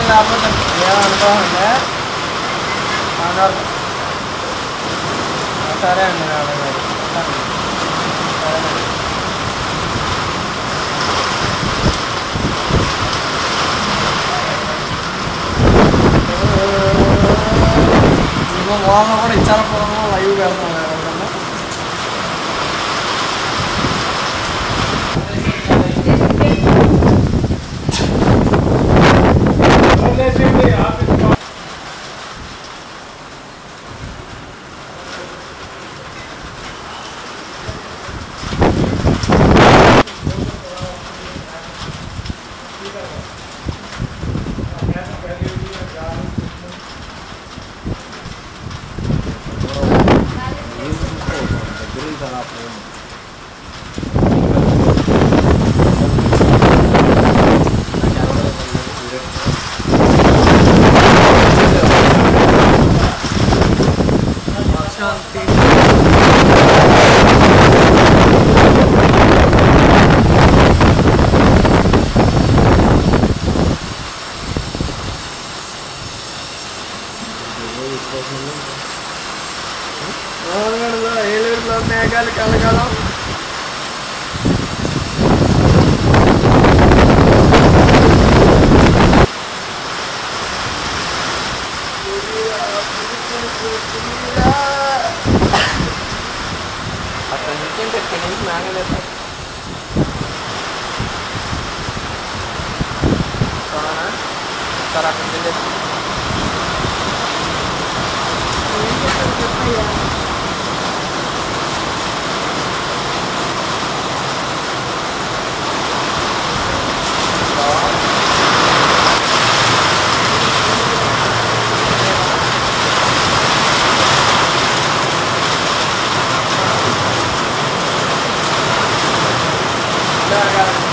లేకపోతే ఏమనుకోండి సరే అండి నాన్న గారు సరేనండి ఇంకో మోహంలో కూడా ఇచ్చారపురంలో లైవ్ పెడతాం ఎవరికన్నా ఏలూరులో మేఘాలు కలగలం అక్కడ నుంచి ఇక్కడ నుంచి మేఘలేదు సార్ అక్కడ నుంచి Yeah, I got it.